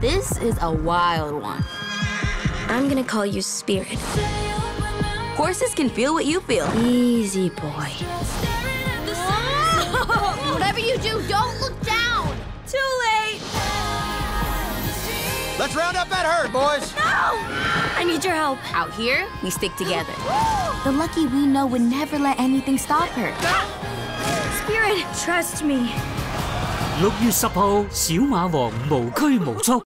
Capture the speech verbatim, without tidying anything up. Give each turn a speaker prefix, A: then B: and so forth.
A: This is a wild one.
B: I'm gonna call you Spirit.
A: Horses can feel what you feel.
B: Easy, boy.
C: Whatever you do, don't look down.
A: Too late.
D: Let's round up that herd, boys.
B: No! I need your help.
A: Out here, we stick together. The Lucky we know would never let anything stop her.
B: Spirit, trust me.
E: 六月十號，小馬王無拘無束。